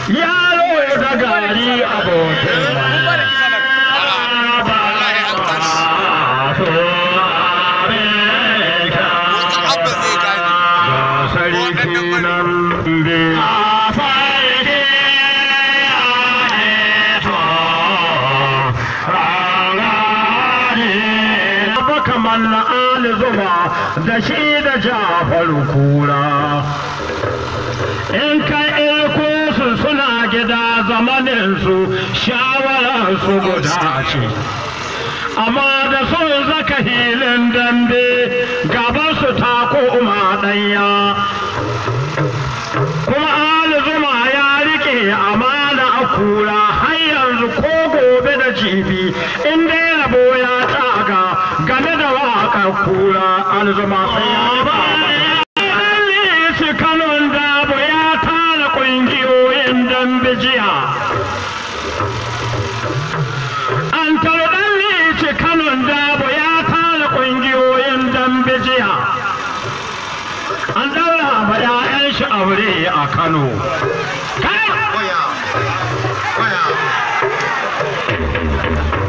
yaro da gari abokin da shi da Jafaru kura in ka ilko su suna gida zamaninsu shawararsu guda ce amma da sun zaka hilin dambe gaba su ta koma ɗanya kuma alizuma ya rike amana a kura har yanzu ko gobe da jibi in dai rabo ya tsaga game da waƙar kura alizuma sai ya ba shi kanon dabo ya tara ƙungiyoyin dambe jiya an tarɗan lici kanon dabo ya tara ƙungiyoyin dambe jiya an daura ba 'ya'yan shi aure a Kano kai